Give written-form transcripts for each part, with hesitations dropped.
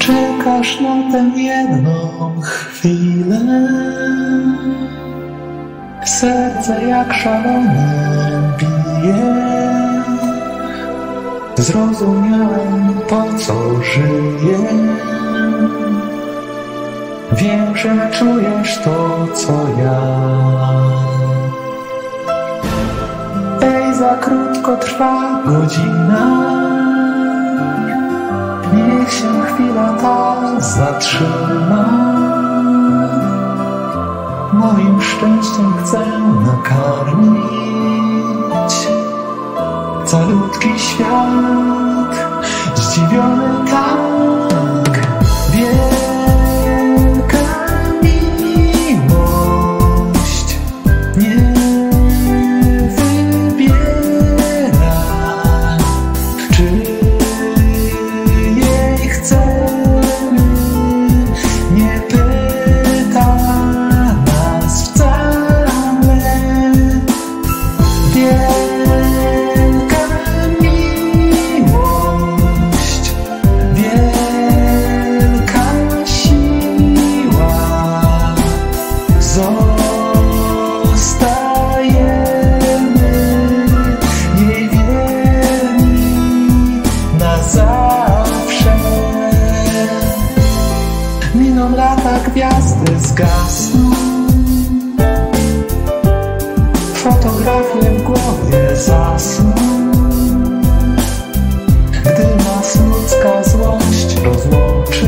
Czekasz na tę jedną chwilę. Serce jak szalone bije. Zrozumiałem, po co żyję. Wiem, że czujesz to, co ja. Ej, za krótko trwa godzina. Niech się chwila ta zatrzyma. Moim szczęściem chcę nakarmić calutki świat, zdziwiony tak. Wielka miłość nie wybiera, czy jej chcemy, nie pyta nas wcale. Wielka miłość, wielka siła, zostajemy jej wierni na zawsze. Miną lata, gwiazdy zgasną, fotografie w głowie zasną. Gdy nas ludzka złość rozłączy,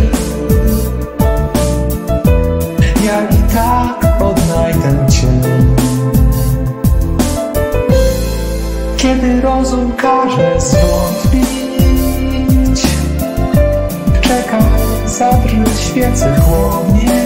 ja i tak odnajdę Cię. Kiedy rozum każe zwątpić, czekaj, zadrży świecy chłodnie.